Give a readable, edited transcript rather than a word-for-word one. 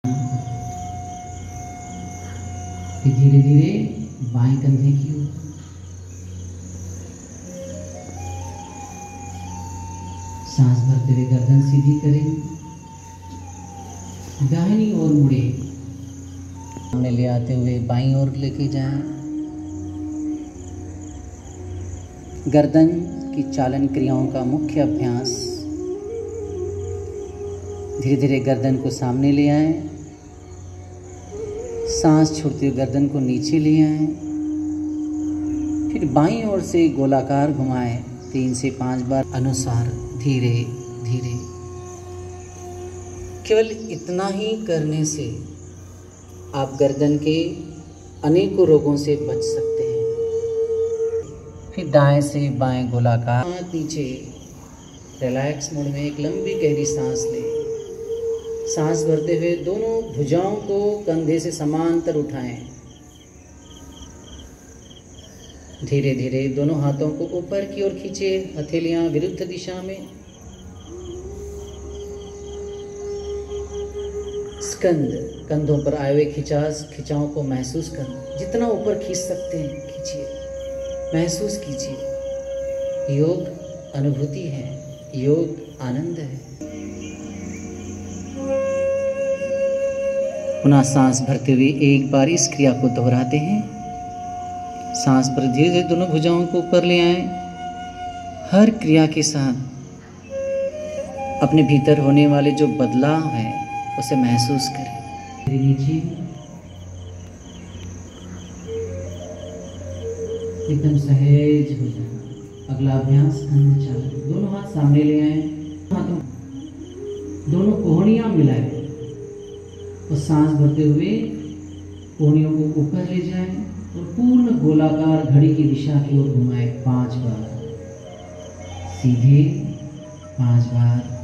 फिर धीरे धीरे बाएं कंधे की ओर, सांस भरते हुए गर्दन सीधी करें, दाहिनी ओर मुड़े, सामने ले आते हुए बाईं ओर लेके जाएं। गर्दन की चालन क्रियाओं का मुख्य अभ्यास। धीरे धीरे गर्दन को सामने ले आएं, सांस छोड़ते हुए गर्दन को नीचे ले आएं, फिर बाईं ओर से गोलाकार घुमाएं 3 से 5 बार अनुसार धीरे धीरे। केवल इतना ही करने से आप गर्दन के अनेकों रोगों से बच सकते हैं। फिर दाएं से बाएं गोलाकार, हाथ नीचे, रिलैक्स मोड में एक लंबी गहरी सांस लें। सांस भरते हुए दोनों भुजाओं को कंधे से समांतर उठाएं। धीरे धीरे दोनों हाथों को ऊपर की ओर खींचे, हथेलियां विरुद्ध दिशा में। स्कंद, कंधों पर आए हुए खिंचाव को महसूस करें। जितना ऊपर खींच सकते हैं खींचिए, महसूस कीजिए। योग अनुभूति है, योग आनंद है। पुनः सांस भरते हुए एक बार इस क्रिया को दोहराते हैं। सांस पर धीरे धीरे दोनों भुजाओं को ऊपर ले आएं। हर क्रिया के साथ अपने भीतर होने वाले जो बदलाव है उसे महसूस करें। नीचे एकदम सहज हो जाए। अगला अभ्यास कंध चालन। दोनों हाथ सामने ले आए, हाथों दोनों कोहनियां मिलाएं और सांस भरते हुए कोहनियों को ऊपर ले जाएं और पूर्ण गोलाकार घड़ी की दिशा की ओर घुमाएं 5 बार। सीधे 5 बार।